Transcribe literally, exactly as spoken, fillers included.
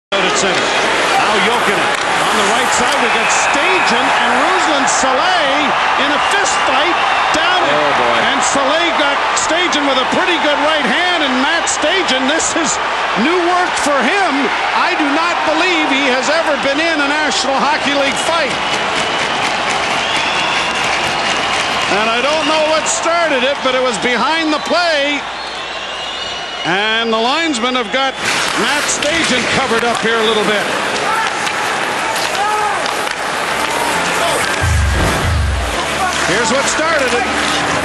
Out at center. Now Jokinen on the right side. We got Stajan and Ruslan Salei in a fist fight down it. Oh boy. And Salei got Stajan with a pretty good right hand, and Matt Stajan, this is new work for him. I do not believe he has ever been in a National Hockey League fight. And I don't know what started it, but it was behind the play. And the linesmen have got Matt Stajan covered up here a little bit. Here's what started it.